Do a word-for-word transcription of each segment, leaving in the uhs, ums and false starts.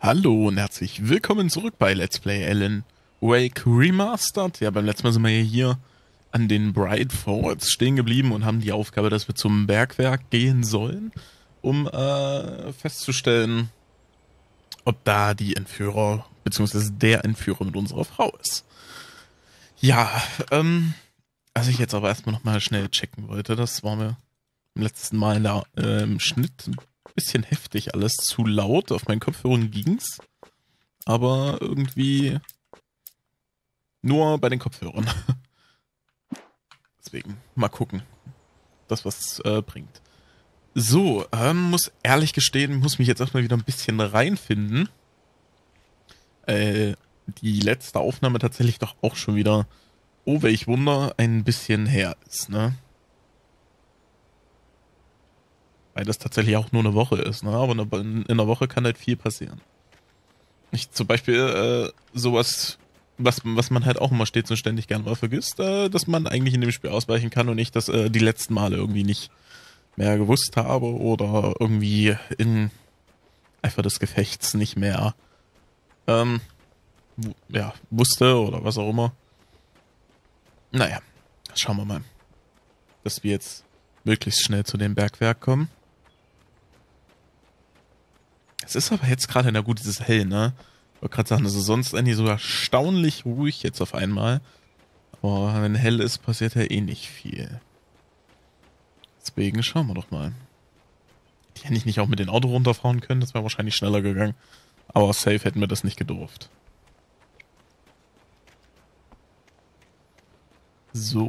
Hallo und herzlich willkommen zurück bei Let's Play Alan Wake Remastered. Ja, beim letzten Mal sind wir ja hier an den Bright Falls stehen geblieben und haben die Aufgabe, dass wir zum Bergwerk gehen sollen, um äh, festzustellen, ob da die Entführer, beziehungsweise der Entführer mit unserer Frau ist. Ja, ähm, was ich jetzt aber erstmal nochmal schnell checken wollte, das war mir im letzten Mal in der, äh, im Schnitt ein bisschen heftig, alles zu laut. Auf meinen Kopfhörern ging's, aber irgendwie nur bei den Kopfhörern. Deswegen, mal gucken, das was äh, bringt. So, ähm, muss ehrlich gestehen, muss mich jetzt erstmal wieder ein bisschen reinfinden. Äh, die letzte Aufnahme tatsächlich doch auch schon wieder, oh welch Wunder, ein bisschen her ist, ne? Weil das tatsächlich auch nur eine Woche ist, ne? Aber in einer Woche kann halt viel passieren. Ich zum Beispiel äh, sowas, was, was man halt auch immer stets und ständig gern mal vergisst, äh, dass man eigentlich in dem Spiel ausweichen kann und ich das äh, die letzten Male irgendwie nicht mehr gewusst habe oder irgendwie in Eifer des Gefechts nicht mehr ähm, ja, wusste oder was auch immer. Naja, schauen wir mal, dass wir jetzt möglichst schnell zu dem Bergwerk kommen. Es ist aber jetzt gerade, na gut, es ist hell, ne? Ich wollte gerade sagen, es ist sonst eigentlich so erstaunlich ruhig jetzt auf einmal. Aber wenn hell ist, passiert ja eh nicht viel. Deswegen schauen wir doch mal. Die hätte ich nicht auch mit dem Auto runterfahren können, das wäre wahrscheinlich schneller gegangen. Aber safe hätten wir das nicht gedurft. So.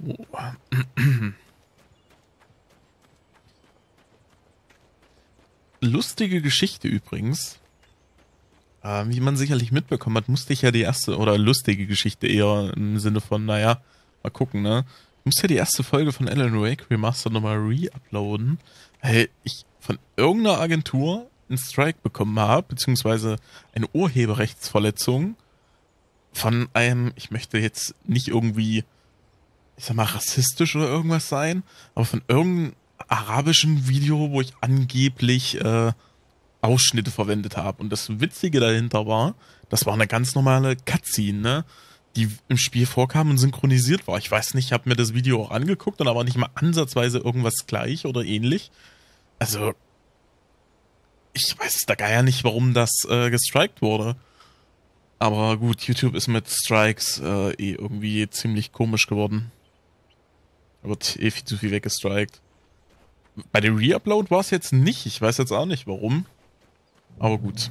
Lustige Geschichte übrigens. Äh, wie man sicherlich mitbekommen hat, musste ich ja die erste, oder lustige Geschichte eher im Sinne von, naja, mal gucken, ne? Ich musste ja die erste Folge von Alan Wake Remastered nochmal re-uploaden, weil ich von irgendeiner Agentur einen Strike bekommen habe, beziehungsweise eine Urheberrechtsverletzung von einem, ich möchte jetzt nicht irgendwie, ich sag mal, rassistisch oder irgendwas sein, aber von irgendeinem arabischen Video, wo ich angeblich äh, Ausschnitte verwendet habe. Und das Witzige dahinter war, das war eine ganz normale Cutscene, ne? Die im Spiel vorkam und synchronisiert war. Ich weiß nicht, ich habe mir das Video auch angeguckt und da war nicht mal ansatzweise irgendwas gleich oder ähnlich. Also, ich weiß da gar ja nicht, warum das äh, gestrikt wurde. Aber gut, YouTube ist mit Strikes äh, eh irgendwie ziemlich komisch geworden. Da wird eh viel zu viel weggestrikt. Bei dem Reupload war es jetzt nicht. Ich weiß jetzt auch nicht, warum. Aber gut.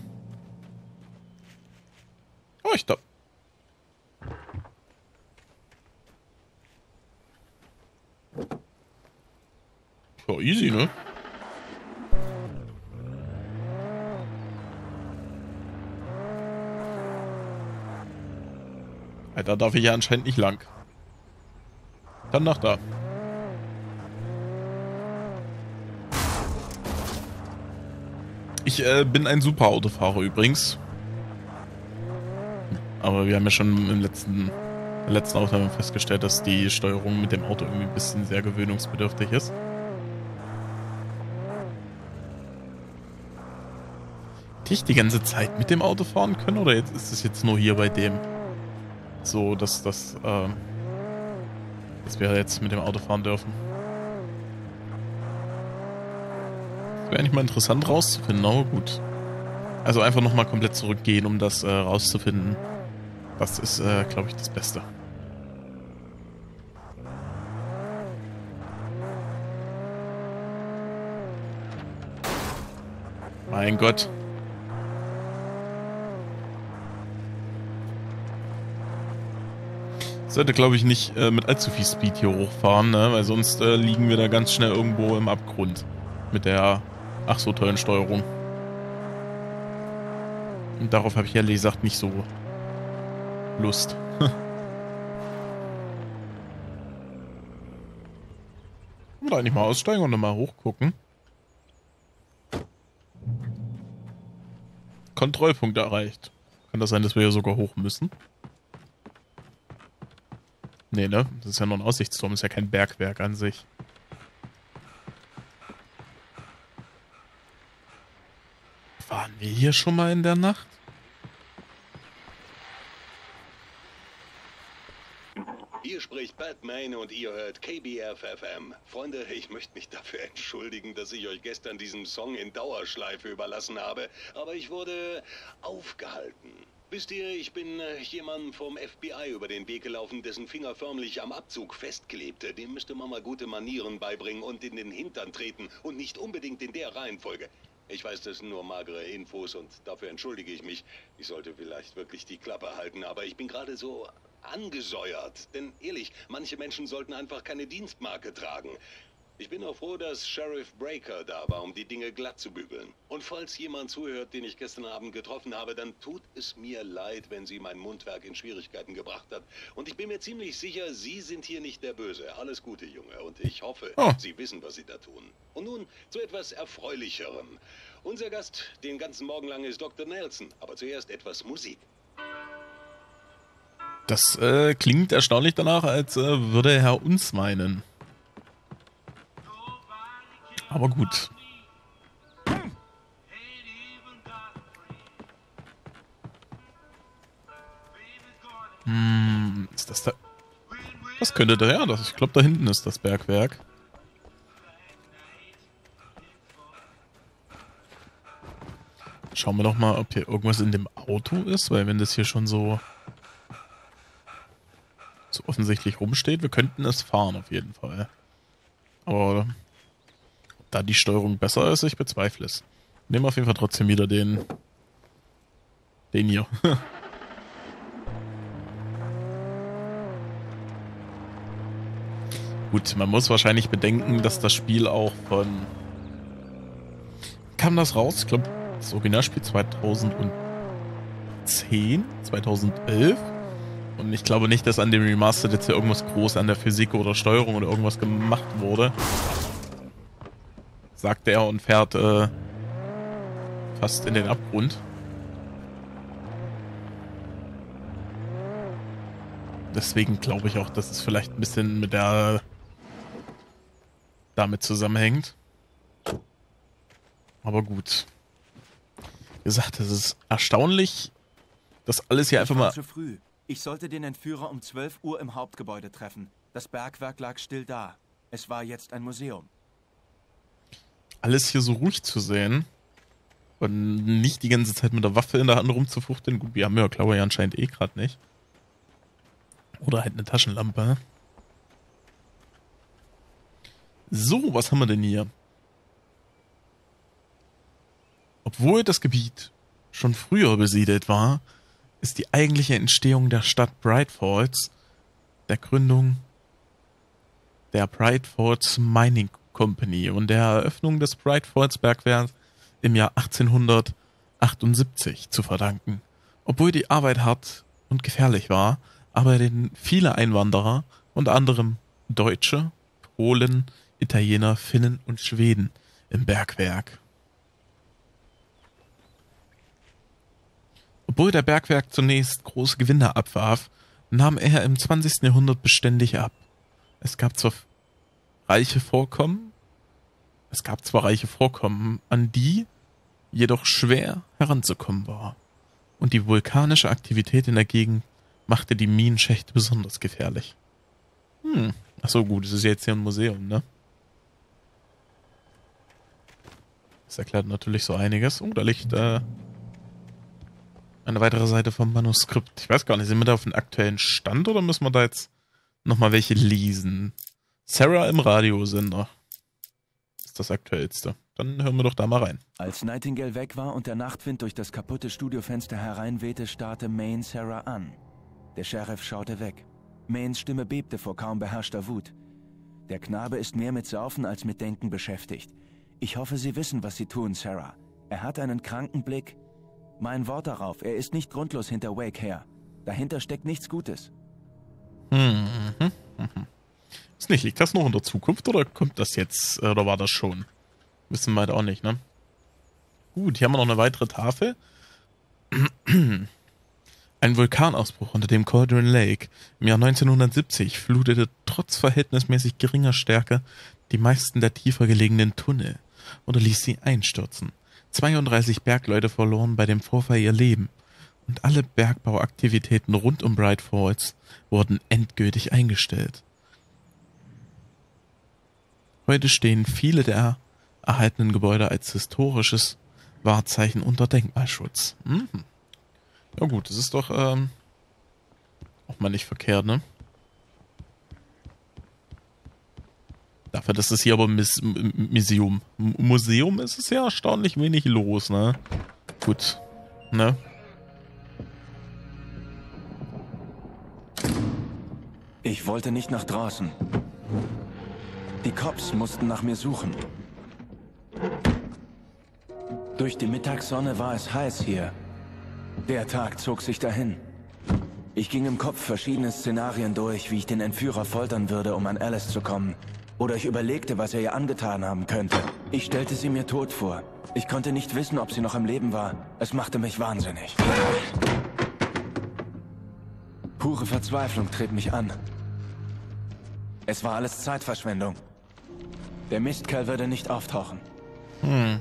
Oh, ich da. Ja, easy, ne? Da darf ich ja anscheinend nicht lang. Dann nach da. Ich äh, bin ein super Autofahrer übrigens. Aber wir haben ja schon im letzten, in der letzten Aufnahme festgestellt, dass die Steuerung mit dem Auto irgendwie ein bisschen sehr gewöhnungsbedürftig ist. Hätte ich die ganze Zeit mit dem Auto fahren können oder jetzt ist es jetzt nur hier bei dem so, dass, dass, äh, dass wir jetzt mit dem Auto fahren dürfen? Wäre eigentlich mal interessant rauszufinden, aber gut. Also einfach nochmal komplett zurückgehen, um das äh, rauszufinden. Das ist, äh, glaube ich, das Beste. Mein Gott. Ich sollte, glaube ich, nicht äh, mit allzu viel Speed hier hochfahren, ne? Weil sonst äh, liegen wir da ganz schnell irgendwo im Abgrund. Mit der ach so tollen Steuerung. Und darauf habe ich ehrlich gesagt nicht so Lust. Ich will eigentlich mal aussteigen und nochmal hochgucken. Kontrollpunkt erreicht. Kann das sein, dass wir hier sogar hoch müssen? Nee, ne? Das ist ja nur ein Aussichtsturm, das ist ja kein Bergwerk an sich. Waren wir hier schon mal in der Nacht? spricht Batman und ihr hört K B F F M. Freunde, ich möchte mich dafür entschuldigen, dass ich euch gestern diesen Song in Dauerschleife überlassen habe, aber ich wurde aufgehalten. Wisst ihr, ich bin äh, jemandem vom F B I über den Weg gelaufen, dessen Finger förmlich am Abzug festklebte. Dem müsste man mal gute Manieren beibringen und in den Hintern treten und nicht unbedingt in der Reihenfolge. Ich weiß, das sind nur magere Infos und dafür entschuldige ich mich. Ich sollte vielleicht wirklich die Klappe halten, aber ich bin gerade so angesäuert. Denn ehrlich, manche Menschen sollten einfach keine Dienstmarke tragen. Ich bin auch froh, dass Sheriff Breaker da war, um die Dinge glatt zu bügeln. Und falls jemand zuhört, den ich gestern Abend getroffen habe, dann tut es mir leid, wenn sie mein Mundwerk in Schwierigkeiten gebracht hat. Und ich bin mir ziemlich sicher, Sie sind hier nicht der Böse. Alles Gute, Junge. Und ich hoffe, Oh. Sie wissen, was Sie da tun. Und nun zu etwas Erfreulicherem. Unser Gast den ganzen Morgen lang ist Doktor Nelson. Aber zuerst etwas Musik. Das äh, klingt erstaunlich danach, als äh, würde er uns meinen. Aber gut. Hm, ist das da? Das könnte der, ja, das, ich glaube, da hinten ist das Bergwerk. Schauen wir doch mal, ob hier irgendwas in dem Auto ist, weil wenn das hier schon so, so offensichtlich rumsteht, wir könnten es fahren auf jeden Fall. Aber da die Steuerung besser ist, ich bezweifle es. Nehmen wir auf jeden Fall trotzdem wieder den, den hier. Gut, man muss wahrscheinlich bedenken, dass das Spiel auch von... Kam das raus? Ich glaube, das Originalspiel zweitausendzehn, zweitausendelf. Und ich glaube nicht, dass an dem Remastered jetzt hier irgendwas groß an der Physik oder Steuerung oder irgendwas gemacht wurde. Sagt er und fährt äh, fast in den Abgrund. Deswegen glaube ich auch, dass es vielleicht ein bisschen mit der damit zusammenhängt. Aber gut. Wie gesagt, es ist erstaunlich, dass alles hier einfach mal... Zu früh. Ich sollte den Entführer um zwölf Uhr im Hauptgebäude treffen. Das Bergwerk lag still da. Es war jetzt ein Museum. Alles hier so ruhig zu sehen und nicht die ganze Zeit mit der Waffe in der Hand rumzufuchteln. Gut, wir haben ja, glaube ich, anscheinend eh gerade nicht. Oder halt eine Taschenlampe. So, was haben wir denn hier? Obwohl das Gebiet schon früher besiedelt war, ist die eigentliche Entstehung der Stadt Bright Falls der Gründung der Bright Falls Mining Company und der Eröffnung des Bright Falls Bergwerks im Jahr achtzehnhundertachtundsiebzig zu verdanken. Obwohl die Arbeit hart und gefährlich war, arbeiteten viele Einwanderer, unter anderem Deutsche, Polen, Italiener, Finnen und Schweden im Bergwerk. Obwohl der Bergwerk zunächst große Gewinne abwarf, nahm er im zwanzigsten Jahrhundert beständig ab. Es gab zwar reiche Vorkommen, es gab zwar reiche Vorkommen, an die jedoch schwer heranzukommen war. Und die vulkanische Aktivität in der Gegend machte die Minenschächte besonders gefährlich. Hm, ach so, gut, es ist jetzt hier ein Museum, ne? Das erklärt natürlich so einiges. Oh, da liegt äh, eine weitere Seite vom Manuskript. Ich weiß gar nicht, sind wir da auf dem aktuellen Stand oder müssen wir da jetzt nochmal welche lesen? Sarah im Radiosender ist das aktuellste. Dann hören wir doch da mal rein. Als Nightingale weg war und der Nachtwind durch das kaputte Studiofenster hereinwehte, starrte Maine Sarah an. Der Sheriff schaute weg. Maines Stimme bebte vor kaum beherrschter Wut. Der Knabe ist mehr mit Saufen als mit Denken beschäftigt. Ich hoffe, Sie wissen, was Sie tun, Sarah. Er hat einen kranken Blick. Mein Wort darauf, er ist nicht grundlos hinter Wake her. Dahinter steckt nichts Gutes. Hm, mhm, mhm. Ist nicht, liegt das noch in der Zukunft oder kommt das jetzt, oder war das schon? Wissen wir halt auch nicht, ne? Gut, hier haben wir noch eine weitere Tafel. Ein Vulkanausbruch unter dem Cauldron Lake im Jahr neunzehnhundertsiebzig flutete trotz verhältnismäßig geringer Stärke die meisten der tiefer gelegenen Tunnel oder ließ sie einstürzen. zweiunddreißig Bergleute verloren bei dem Vorfall ihr Leben und alle Bergbauaktivitäten rund um Bright Falls wurden endgültig eingestellt. Heute stehen viele der erhaltenen Gebäude als historisches Wahrzeichen unter Denkmalschutz. Mhm. Ja gut, das ist doch ähm, auch mal nicht verkehrt, ne? Dafür, dass es hier aber ein Mis- M- Museum. M- Museum ist es ja erstaunlich wenig los, ne? Gut, ne? Ich wollte nicht nach draußen. Die Cops mussten nach mir suchen. Durch die Mittagssonne war es heiß hier. Der Tag zog sich dahin. Ich ging im Kopf verschiedene Szenarien durch, wie ich den Entführer foltern würde, um an Alice zu kommen. Oder ich überlegte, was er ihr angetan haben könnte. Ich stellte sie mir tot vor. Ich konnte nicht wissen, ob sie noch am Leben war. Es machte mich wahnsinnig. Pure Verzweiflung trieb mich an. Es war alles Zeitverschwendung. Der Mistkerl würde nicht auftauchen. Hm.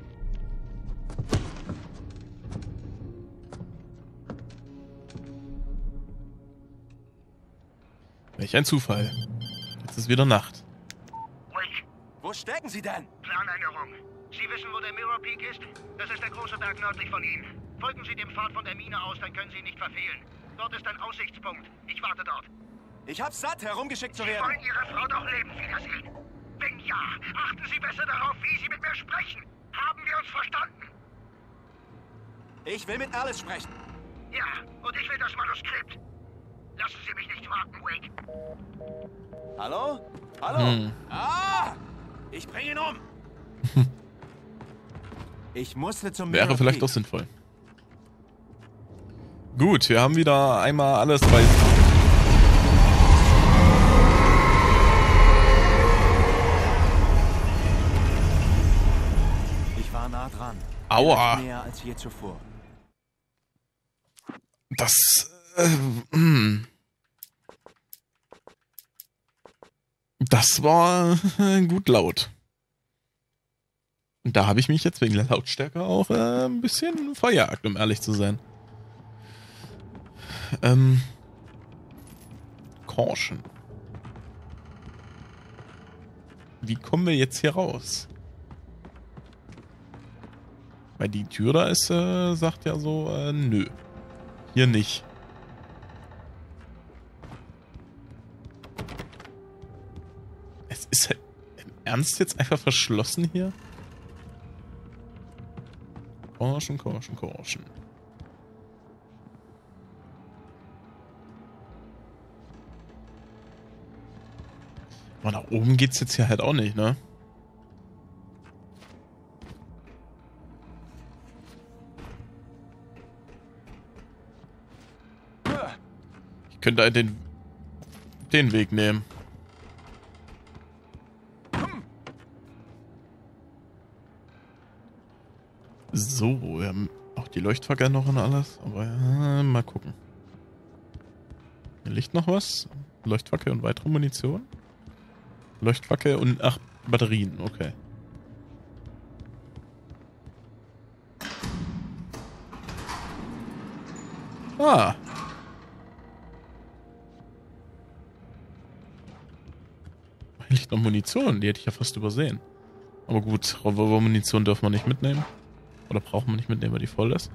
Welch ein Zufall. Jetzt ist wieder Nacht. Wake, Wo stecken Sie denn? Planänderung. Sie wissen, wo der Mirror Peak ist? Das ist der große Berg nördlich von Ihnen. Folgen Sie dem Pfad von der Mine aus, dann können Sie ihn nicht verfehlen. Dort ist ein Aussichtspunkt. Ich warte dort. Ich hab's satt, herumgeschickt zu Sie wollen Ihre Frau doch lebend wiedersehen. Wenn ja, achten Sie besser darauf, wie Sie mit mir sprechen. Haben wir uns verstanden? Ich will mit Alice sprechen. Ja, und ich will das Manuskript. Lassen Sie mich nicht warten, Wake. Hallo? Hallo? Hm. Ah! Ich bring ihn um. Ich musste zum Wäre Mirror vielleicht Peak. auch sinnvoll. Gut, wir haben wieder einmal alles bei... Ich war nah dran. Aua. Näher als je zuvor. Das... Äh, hm. Das war äh, gut laut. Und da habe ich mich jetzt wegen der Lautstärke auch äh, ein bisschen verjagt, um ehrlich zu sein. Ähm... Caution. Wie kommen wir jetzt hier raus? Weil die Tür da ist, äh, sagt ja so, äh, nö. Hier nicht. Es ist halt im Ernst jetzt einfach verschlossen hier? Caution, Caution, Caution. Aber nach oben geht's jetzt hier halt auch nicht, ne? Ich könnte halt den, den Weg nehmen. So, wir haben auch die Leuchtfackel noch und alles, aber ja, mal gucken. Hier liegt noch was. Leuchtfackel und weitere Munition. Leuchtfackel und, ach, Batterien, okay. Ah. Hier liegt noch Munition, die hätte ich ja fast übersehen. Aber gut, Revolver-Munition dürfen wir nicht mitnehmen. Oder brauchen wir nicht mitnehmen, weil die voll ist.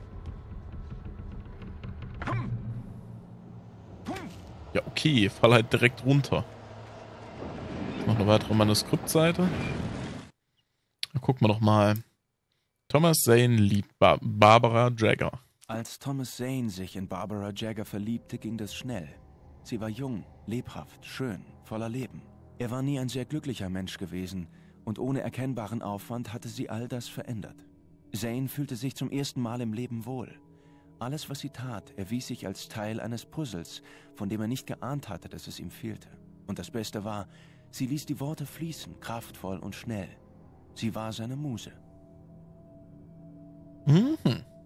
Ja, okay, fall halt direkt runter. Noch eine weitere Manuskriptseite. Da gucken wir doch mal. Thomas Zane liebt Bar Barbara Jagger. Als Thomas Zane sich in Barbara Jagger verliebte, ging das schnell. Sie war jung, lebhaft, schön, voller Leben. Er war nie ein sehr glücklicher Mensch gewesen und ohne erkennbaren Aufwand hatte sie all das verändert. Zane fühlte sich zum ersten Mal im Leben wohl. Alles, was sie tat, erwies sich als Teil eines Puzzles, von dem er nicht geahnt hatte, dass es ihm fehlte. Und das Beste war, sie ließ die Worte fließen, kraftvoll und schnell. Sie war seine Muse. Mhm.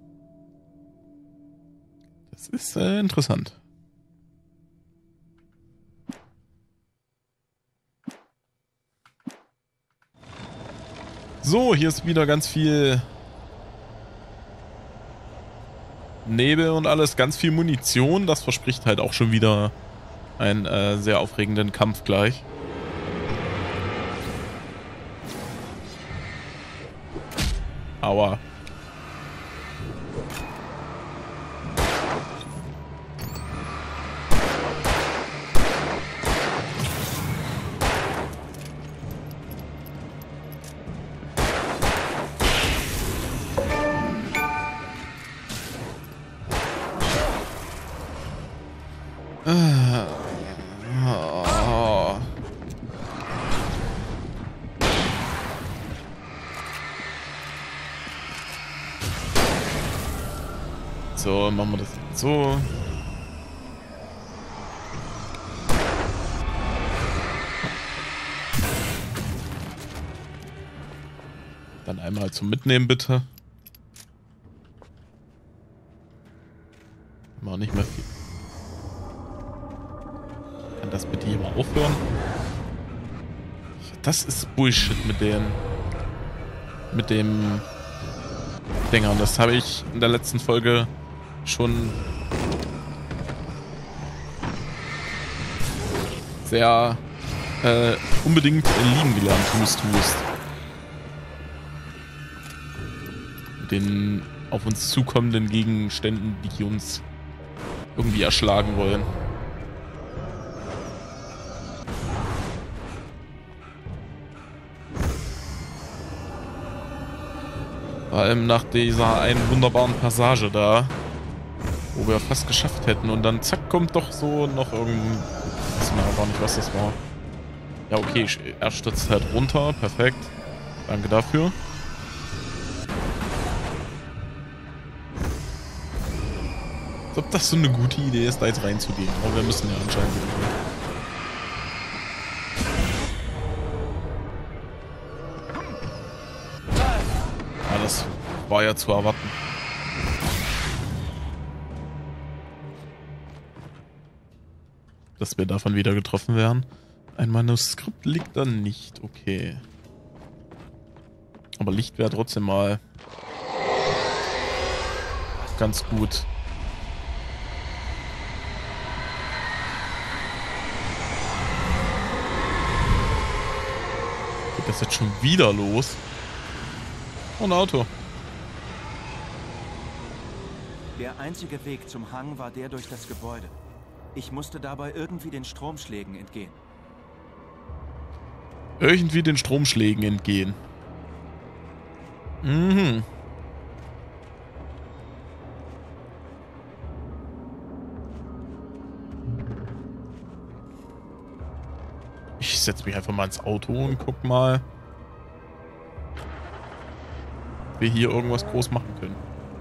Das ist äh, interessant. So, hier ist wieder ganz viel Nebel und alles, ganz viel Munition. Das verspricht halt auch schon wieder einen äh, sehr aufregenden Kampf gleich. Aua. So, machen wir das so. Dann einmal zum Mitnehmen, bitte. Haben wir auch nicht mehr viel. Kann das bitte hier mal aufhören? Das ist Bullshit mit den... mit dem... Dingern. Das habe ich in der letzten Folge schon sehr äh, unbedingt lieben gelernt, Hust, Hust. Mit den auf uns zukommenden Gegenständen, die uns irgendwie erschlagen wollen. Vor allem nach dieser einen wunderbaren Passage da, wo wir fast geschafft hätten und dann zack kommt doch so noch irgendein... Ich weiß mir gar nicht, was das war. Ja okay, er stürzt halt runter, perfekt. Danke dafür. Als ob das so eine gute Idee ist, da jetzt reinzugehen, aber wir müssen ja anscheinend gehen. Ja, das war ja zu erwarten. Dass wir davon wieder getroffen werden. Ein Manuskript liegt da nicht. Okay. Aber Licht wäre trotzdem mal ganz gut. Geht das jetzt schon wieder los? Oh, ein Auto. Der einzige Weg zum Hang war der durch das Gebäude. Ich musste dabei irgendwie den Stromschlägen entgehen. Irgendwie den Stromschlägen entgehen. Mhm. Ich setze mich einfach mal ins Auto und guck mal, ob wir hier irgendwas groß machen können.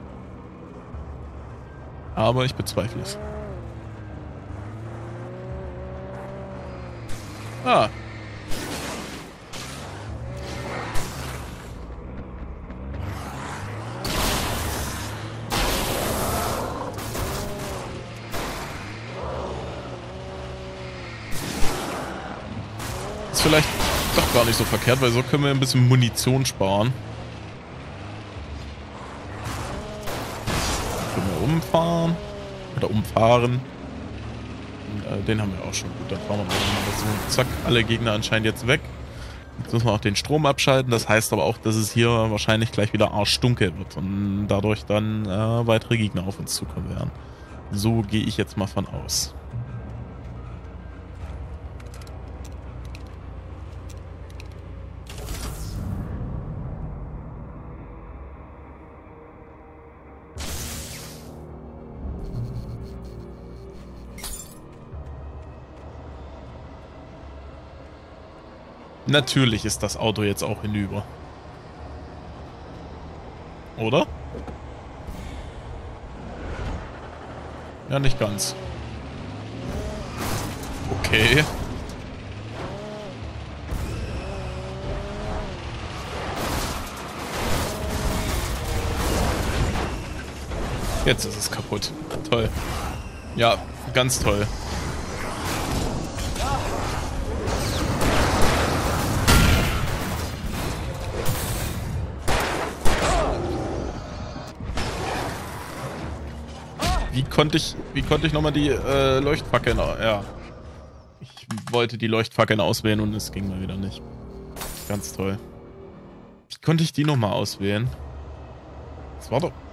Aber ich bezweifle es. Ah. Ist vielleicht doch gar nicht so verkehrt, weil so können wir ein bisschen Munition sparen. Können wir umfahren. Oder umfahren. Den haben wir auch schon. Gut, dann fahren wir mal so. Zack, alle Gegner anscheinend jetzt weg. Jetzt müssen wir auch den Strom abschalten. Das heißt aber auch, dass es hier wahrscheinlich gleich wieder arschdunkel wird. Und dadurch dann äh, weitere Gegner auf uns zukommen werden. So gehe ich jetzt mal von aus. Natürlich ist das Auto jetzt auch hinüber. Oder? Ja, nicht ganz. Okay. Jetzt ist es kaputt. Toll. Ja, ganz toll. Wie konnte ich, wie konnte ich nochmal die äh, Leuchtfackeln, ja. Ich wollte die Leuchtfackeln auswählen und es ging mal wieder nicht. Ganz toll. Wie konnte ich die nochmal auswählen? Das war doch...